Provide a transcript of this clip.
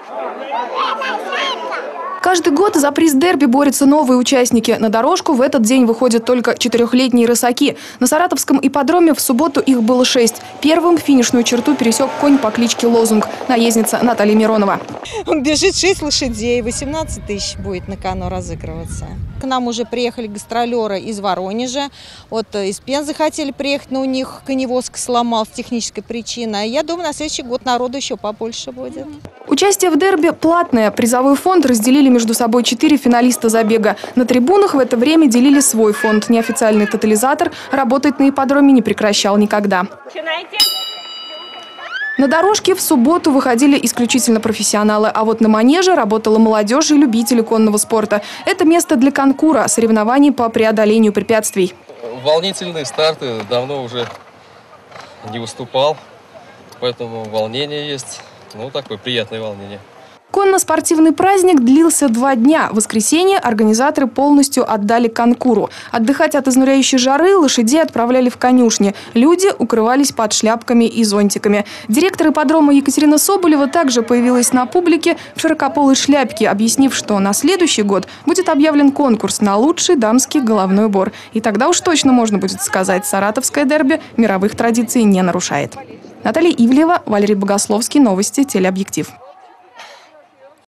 Каждый год за приз дерби борются новые участники. На дорожку в этот день выходят только 4-летние рысаки. На Саратовском ипподроме в субботу их было 6. Первым финишную черту пересек конь по кличке Лозунг, наездница Наталья Миронова. Он бежит 6 лошадей, 18 тысяч будет на кону разыгрываться. К нам уже приехали гастролеры из Воронежа, из Пензы хотели приехать, но у них коневозка сломалась, техническая причина. Я думаю, на следующий год народу еще побольше будет. Участие в дерби платное. Призовой фонд разделили между собой 4 финалиста забега. На трибунах в это время делили свой фонд. Неофициальный тотализатор работать на ипподроме не прекращал никогда. На дорожке в субботу выходили исключительно профессионалы, а вот на манеже работала молодежь и любители конного спорта. Это место для конкура, соревнований по преодолению препятствий. Волнительные старты, давно уже не выступал, поэтому волнение есть, такое приятное волнение. Конно-спортивный праздник длился 2 дня. В воскресенье организаторы полностью отдали конкуру. Отдыхать от изнуряющей жары лошадей отправляли в конюшни. Люди укрывались под шляпками и зонтиками. Директор ипподрома Екатерина Соболева также появилась на публике в широкополой шляпке, объяснив, что на следующий год будет объявлен конкурс на лучший дамский головной убор. И тогда уж точно можно будет сказать, саратовское дерби мировых традиций не нарушает. Наталья Ивлеева, Валерий Богословский, новости, телеобъектив.